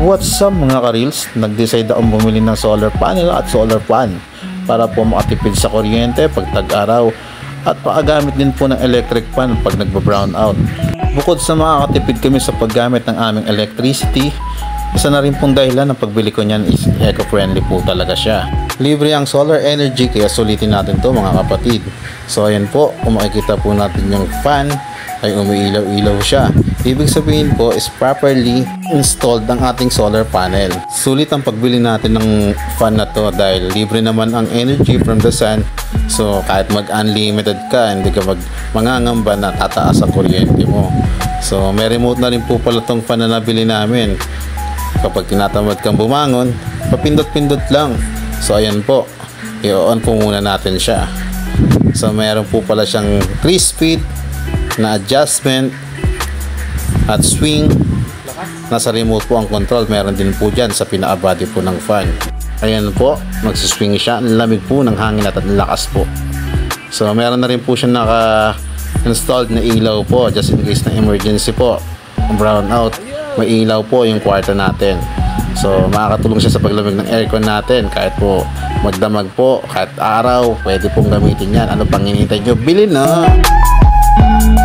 What's up mga ka-reels? Nag-decide akong bumili ng solar panel at solar fan para po makatipid sa kuryente pag tag-araw at pakagamit din po ng electric fan pag nagba-brown out. Bukod sa makakatipid kami sa paggamit ng aming electricity, isa na rin pong dahilan ng pagbili ko niyan is eco-friendly po talaga siya. Libre ang solar energy kaya sulitin natin to mga kapatid. So ayan po, kung makikita po natin yung fan ay umiilaw-ilaw siya. Ibig sabihin po is properly installed ang ating solar panel. Sulit ang pagbili natin ng fan na to dahil libre naman ang energy from the sun. So kahit mag-unlimited ka, hindi ka mangangamba na tataas ang kuryente mo. So may remote na rin po pala tong fan na nabili namin. Kapag tinatamad kang bumangon, papindot-pindot lang. So ayan po, i-on po muna natin siya. So meron po pala siyang 3 speed na adjustment at swing. Nasa remote po ang control. Meron din po dyan sa pinaka-body po ng fan. Ayan po, magsiswing siya. Ang lamig po ng hangin at ang lakas po. So meron na rin po siya naka-installed na ilaw po just in case na emergency po, brown out, may ilaw po yung kwarto natin. So makakatulong siya sa paglamig ng aircon natin. Kahit po magdamag po, kahit araw, pwede pong gamitin yan. Ano pang hinihintay nyo? Bili na!